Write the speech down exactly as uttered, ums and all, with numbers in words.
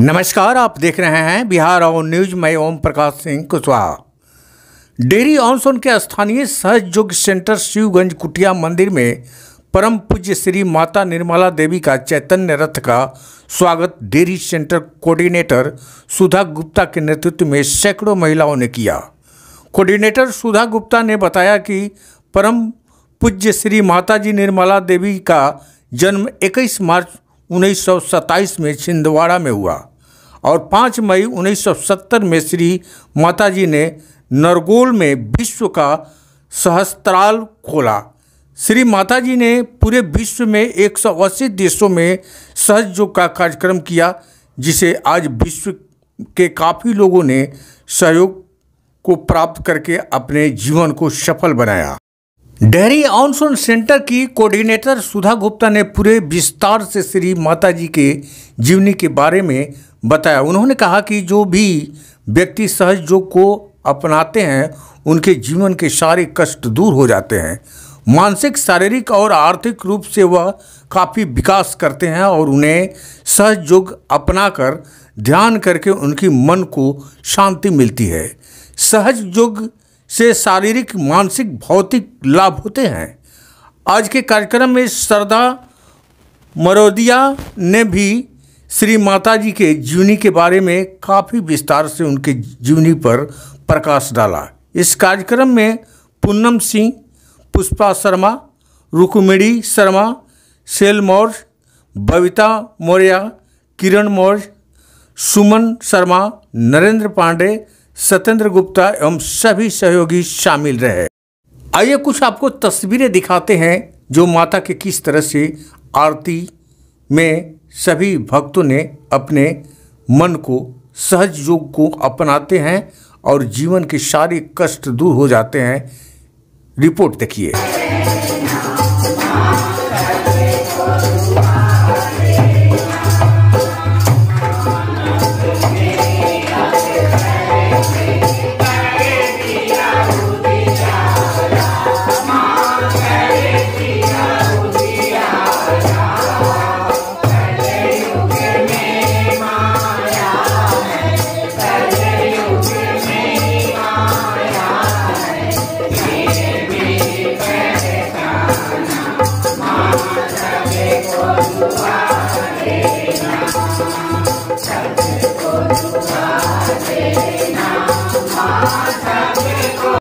नमस्कार, आप देख रहे हैं बिहार और न्यूज। मैं ओम प्रकाश सिंह कुशवाहा। डेहरी ऑन के स्थानीय सहज योग सेंटर शिवगंज कुटिया मंदिर में परम पूज्य श्री माता निर्मला देवी का चैतन्य रथ का स्वागत डेहरी सेंटर कोऑर्डिनेटर सुधा गुप्ता के नेतृत्व में सैकड़ों महिलाओं ने किया। कोऑर्डिनेटर सुधा गुप्ता ने बताया कि परम पूज्य श्री माता जी निर्मला देवी का जन्म इक्कीस मार्च उन्नीस सौ सत्ताईस में छिंदवाड़ा में हुआ और पाँच मई उन्नीस सौ सत्तर में श्री माता जी ने नरगोल में विश्व का सहस्त्राल खोला। श्री माता जी ने पूरे विश्व में एक सौ अस्सी देशों में सहज योग का कार्यक्रम किया, जिसे आज विश्व के काफ़ी लोगों ने सहयोग को प्राप्त करके अपने जीवन को सफल बनाया। डेहरी ऑन सेंटर की कोऑर्डिनेटर सुधा गुप्ता ने पूरे विस्तार से श्री माता जी के जीवनी के बारे में बताया। उन्होंने कहा कि जो भी व्यक्ति सहज योग को अपनाते हैं उनके जीवन के सारे कष्ट दूर हो जाते हैं। मानसिक, शारीरिक और आर्थिक रूप से वह काफ़ी विकास करते हैं और उन्हें सहज योग अपनाकर ध्यान करके उनकी मन को शांति मिलती है। सहज योग से शारीरिक, मानसिक, भौतिक लाभ होते हैं। आज के कार्यक्रम में सरदा मरोदिया ने भी श्री माता जी के जीवनी के बारे में काफ़ी विस्तार से उनके जीवनी पर प्रकाश डाला। इस कार्यक्रम में पूनम सिंह, पुष्पा शर्मा, रुक्मिणी शर्मा, शैल मौर्य, बबीता मौर्य, किरण मौर्य, सुमन शर्मा, नरेंद्र पांडे, सत्येंद्र गुप्ता एवं सभी सहयोगी शामिल रहे। आइए कुछ आपको तस्वीरें दिखाते हैं जो माता के किस तरह से आरती में सभी भक्तों ने अपने मन को, सहज योग को अपनाते हैं और जीवन के सारे कष्ट दूर हो जाते हैं। रिपोर्ट देखिए।